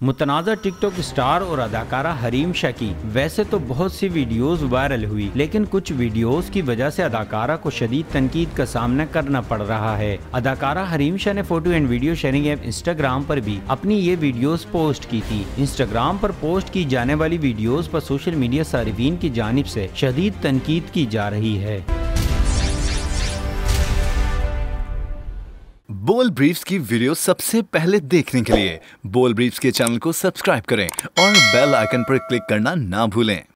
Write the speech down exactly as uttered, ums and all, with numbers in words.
मुतनाज़ा TikTok star और अदाकारा हरीम शाह की वैसे तो बहुत सी वीडियोस वायरल हुई, लेकिन कुछ वीडियोस की वजह से अदाकारा को शदीद तनकीद का सामना करना पड़ रहा है। अदाकारा हरीम शाह ने photo and video sharing app Instagram पर भी अपनी ये वीडियोस पोस्ट की थी। इंस्टाग्राम पर पोस्ट की जाने वाली वीडियोस पर सोशल मीडिया सारिफीन की जानिब से शदीद तनकीद की जा रही है। बोल ब्रीफ्स की वीडियो सबसे पहले देखने के लिए बोल ब्रीफ्स के चैनल को सब्सक्राइब करें और बेल आइकन पर क्लिक करना ना भूलें।